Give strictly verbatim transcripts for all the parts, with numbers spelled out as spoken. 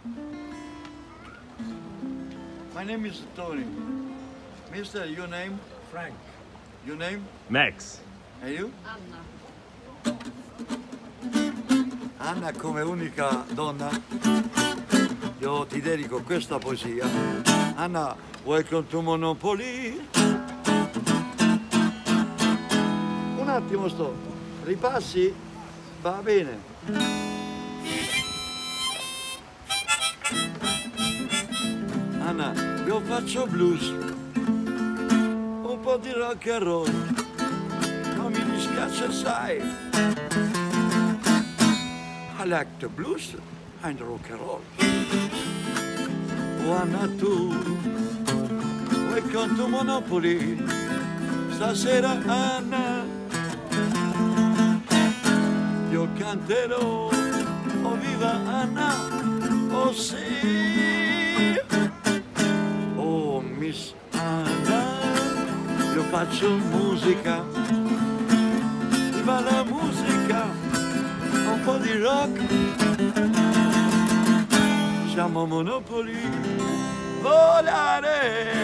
My name is Tony. Mister, your name? Frank. Your name? Max. And you? Anna. Anna, come unica donna, io ti dedico questa poesia. Anna, welcome to Monopoli. Un attimo sto, ripassi? Va bene. Anna, io faccio blues, un po' di rock and roll, non mi dispiace sai. I like the blues and rock and roll. Oh Anna tu, welcome to Monopoli, stasera Anna, io canterò, oh viva Anna, oh sì, oh Miss Anna, io faccio musica, viva la musica, un po' di rock, siamo Monopoli, volare,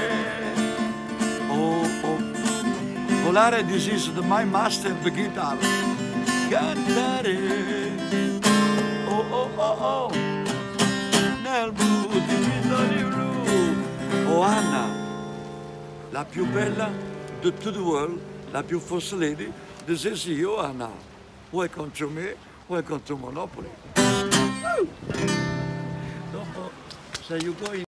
oh oh, volare, this is the, my master, the guitar, cantare, oh oh oh oh, nel blu di Vittorio blu, oh Anna, la più bella di tutto il world, la più first lady, this is you Anna, welcome to me, welcome to Monopoli. So you go in